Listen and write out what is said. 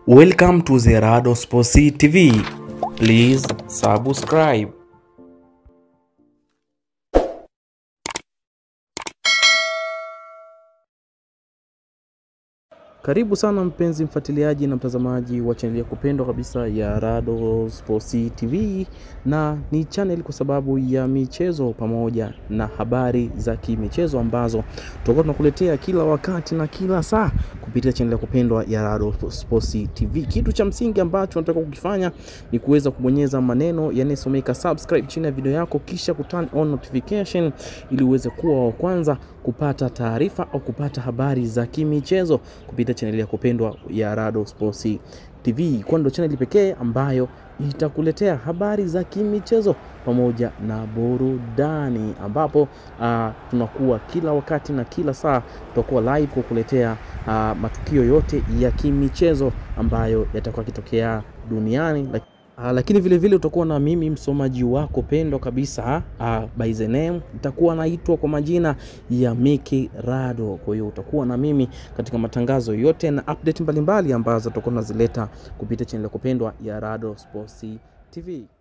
Welcome to the Rado Sports TV. Please subscribe. Karibu sana mpenzi mfuatiliaji na mtazamaji wa channel ya kupendwa kabisa ya Rado Sports TV, na ni channel kwa sababu ya michezo pamoja na habari za kimichezo ambazo tutakuwa tunakuletea kila wakati na kila saa kupitia channel ya kupendwa ya Rado Sports TV. Kitu cha msingi ambacho nataka kukifanya ni kuweza kubonyeza maneno yanayosomeka subscribe chini ya video yako, kisha kuturn on notification ili uweze kuwa wa kwanza kupata taarifa au kupata habari za kimichezo kupitia channel ya kupendwa ya Rado Sports TV. Kwa ndo channel pekee ambayo itakuletea habari za kimichezo pamoja na burudani, ambapo tunakuwa kila wakati na kila saa tutakuwa live kukuletea matukio yote ya kimichezo ambayo yatakuwa kitokea duniani. Lakini vile vile utakuwa na mimi msomaji wako pendo kabisa, by the name nitakuwa naitwa kwa majina ya Miki Rado. Kwa hiyo utakuwa na mimi katika matangazo yote na update mbalimbali ambazo tutakuwa tunazileta kupitia channel ya kupendwa ya Rado Sports TV.